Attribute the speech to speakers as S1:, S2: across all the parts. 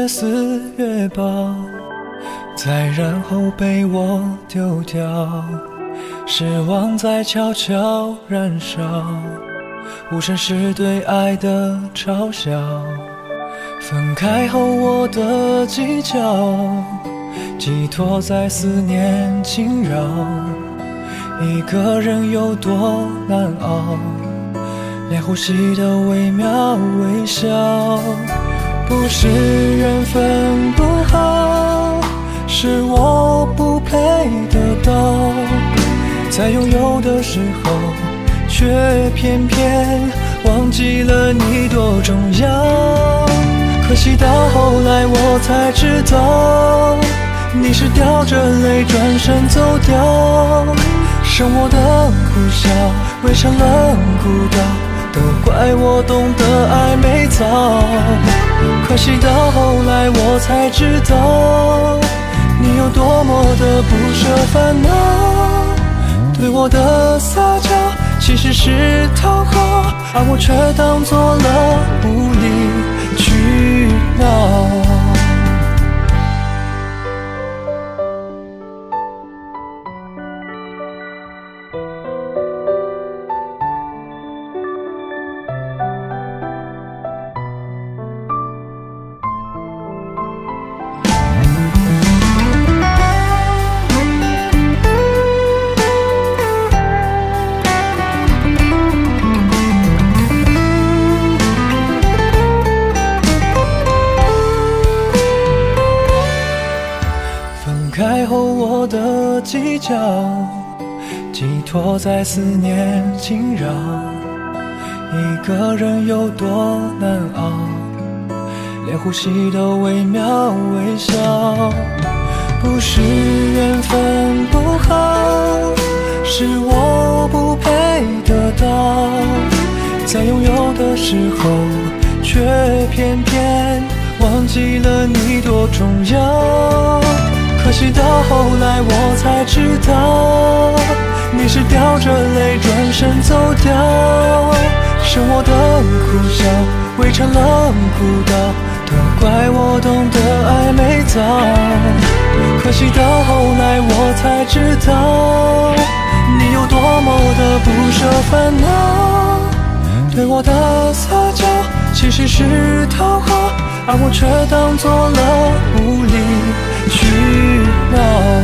S1: 4月报，再然后被我丢掉，失望在悄悄燃烧，无声是对爱的嘲笑。分开后我的计较，寄托在思念侵扰，一个人有多难熬，连呼吸的微妙微笑。不是缘分不好，是我不配得到，在拥有的时候却偏偏忘记了你多重要。可惜到后来我才知道，你是掉着泪转身走掉，生活的苦笑围成了孤岛，都怪我懂得爱没早。可惜到后来我才知道，你有多么的不舍烦恼，对我的撒娇其实是讨好，而我却当作了无理取闹。分开后我的计较，寄托在思念侵扰，一个人有多难熬，连呼吸都微妙微笑。不是缘分不好，是我不配得到，在拥有的时候却偏偏忘记了你多重要。可惜到后来我才知道，你是掉着泪转身走掉，生活的苦笑围成了孤岛，都怪我懂得爱没早。可惜到后来我才知道，你有多么的不舍烦恼，对我的撒娇其实是讨好，而我却当作了无理取闹。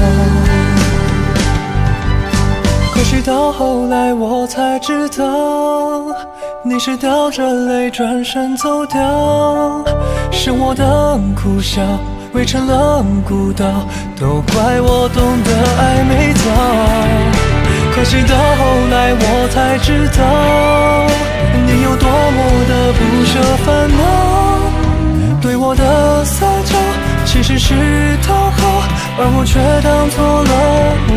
S1: 可惜到后来我才知道，你是掉着泪转身走掉，生活的苦笑围成了孤岛，都怪我懂得爱没早。可惜到后来我才知道，你有多么的不舍烦恼，对我的撒娇其实是讨好，而我却当作了